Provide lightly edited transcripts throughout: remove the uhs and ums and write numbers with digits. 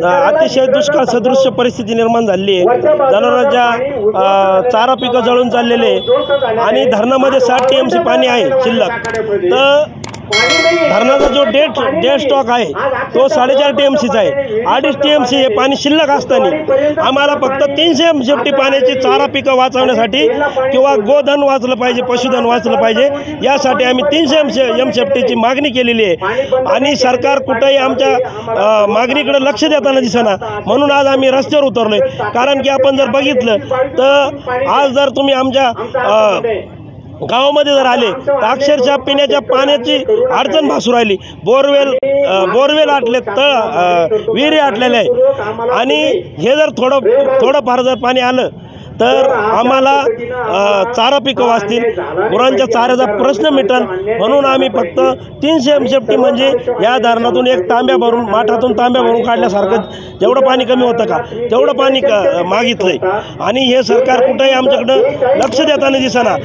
अतिशय दुष्काळ सदृश्य परिस्थिती निर्माण झाली आहे। जनावरांच्या चारा पिकं जळून चाललेले आणि धरणामध्ये 60 TMC पाणी आहे शिल्लक। तर धरणाचा जो डेड स्टॉक आहे तो 4.5 TMCचा आहे। 2.5 TMC हे पाणी शिल्लक असताना आम्हाला फक्त 300 MCFT पाण्याची चारा पिकं वाचवण्यासाठी किंवा गोधन वाचलं पाहिजे, पशुधन वाचलं पाहिजे, यासाठी आम्ही 300 MCFTची मागणी केलेली आहे आणि सरकार कुठेही आमच्या मागणीकडे लक्ष देताना दिसेना। म्हणून आज आम्ही रस्त्यावर उतरलोय। कारण की आपण जर बघितलं तर आज जर तुम्ही आमच्या गावामध्ये जर आले तर अक्षरशः पिण्याच्या पाण्याची अडचण भासू राहिली। बोरवेल आटले, विहिरी आटलेले आहे आणि हे जर थोडंफार जर पाणी आलं तर आम्हाला चारा पिकं वाचतील, गुरांच्या चाऱ्याचा प्रश्न मिटेल। म्हणून आम्ही फक्त 300 MCFT म्हणजे या धरणातून एक तांब्या भरून, माठातून तांब्या भरून काढल्यासारखं जेवढं पाणी कमी होतं का तेवढं पाणी मागितलंय आणि हे सरकार कुठेही आमच्याकडं लक्ष देताना दिसेना।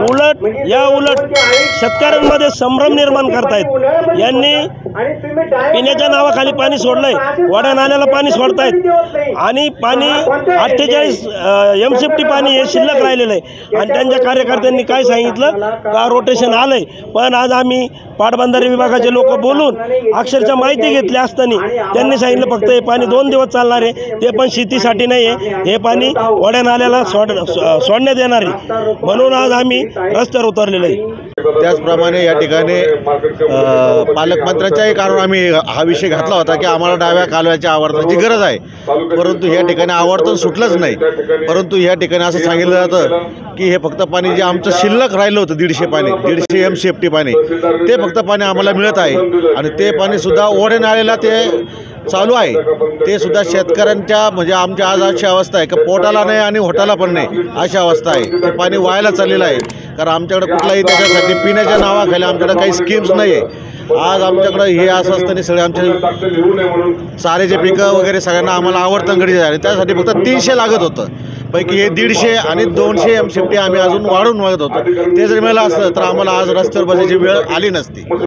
उलट शेतकऱ्यांमध्ये संभ्रम निर्माण करतायत। यांनी पिण्याच्या नावाखाली पाणी सोडलंय, वड्या नाल्याला पाणी सोडतायत आणि पाणी 48 MCFT पाणी हे शिल्लक राहिलेलं आहे। आणि त्यांच्या कार्यकर्त्यांनी काय सांगितलं का रोटेशन आलंय, पण आज आम्ही पाटबंधारे विभागाचे लोक बोलून अक्षरशः माहिती घेतली असताना त्यांनी सांगितलं फक्त हे पाणी 2 दिवस चालणार आहे, ते पण शेतीसाठी नाही आहे, हे पाणी वड्या नाल्याला सोडण्यात येणार आहे। म्हणून आज आम्ही रस्त्यावर उतरलेलो आहे। त्याचप्रमाणे या ठिकाणी पालकमंत्र्यांच्याही कारण आम्ही हा विषय घातला होता की आम्हाला डाव्या कालव्याच्या आवर्तनाची गरज आहे, परंतु या ठिकाणी आवर्तन सुटलंच नाही। परंतु या ठिकाणी असं सांगितलं जातं की हे फक्त पाणी जे आमचं शिल्लक राहिलं होतं 150 MCFT पाणी, ते फक्त पाणी आम्हाला मिळत आहे आणि ते पाणीसुद्धा ओढे नाळेला ते चालू आहे। ते सुद्धा शेतकऱ्यांच्या म्हणजे आमच्या आज अशी अवस्था आहे की पोटाला नाही आणि होटाला पण नाही अशी अवस्था आहे। ते पाणी वायाला चाललेलं आहे, कारण आमच्याकडे कुठलाही त्याच्यासाठी पिण्याच्या नावाखाली आमच्याकडे काही स्कीम्स नाही आहे। आज आमच्याकडं हे असं असताना सगळे आमचे चाऱ्याचे पिकं वगैरे सगळ्यांना आम्हाला आवर्तन गरजेचं आहे, त्यासाठी फक्त 300 लागत होतं, पैकी हे 150 आणि 200 MCFT आम्ही अजून वाढून मागत होतो। ते जर मिळालं असतं तर आम्हाला आज रस्त्यावर बसायची वेळ आली नसती।